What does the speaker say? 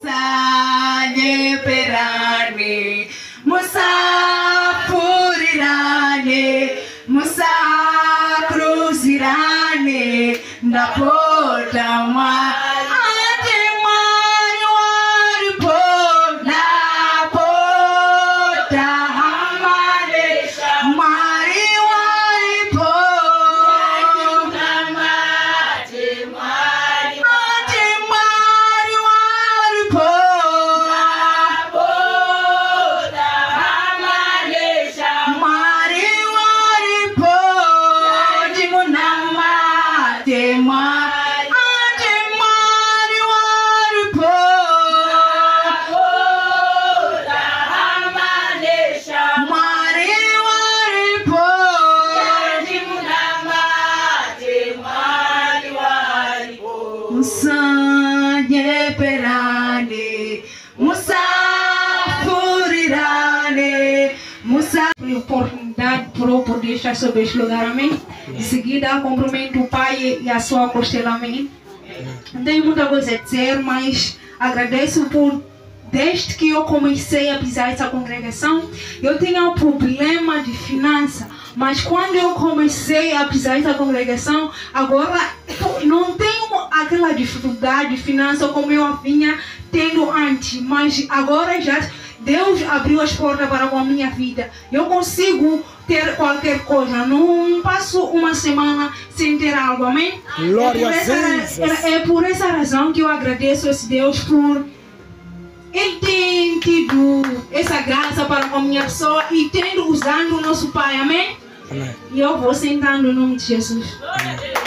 Sanye perane, musafurirane, musafruzirane, ndapota mwa. Sanye perane, musafurirane, oportunidade para poder estar sobre este lugar, amém? Em seguida, cumprimento o Pai e a sua costela, amém? Não tenho muita coisa a dizer, mas agradeço por, desde que eu comecei a pisar essa congregação, eu tinha um problema de finança. Mas quando eu comecei a pisar essa congregação, agora não tenho aquela dificuldade de finança como eu vinha tendo antes. Mas agora já Deus abriu as portas para a minha vida. Eu consigo ter qualquer coisa. Não passo uma semana sem ter algo, amém? Glória a Deus. É por essa razão que eu agradeço a esse Deus por Ele tem tido essa graça para a minha pessoa e tendo usando o nosso Pai, amém? Amém. E eu vou sentando no nome de Jesus. Amém.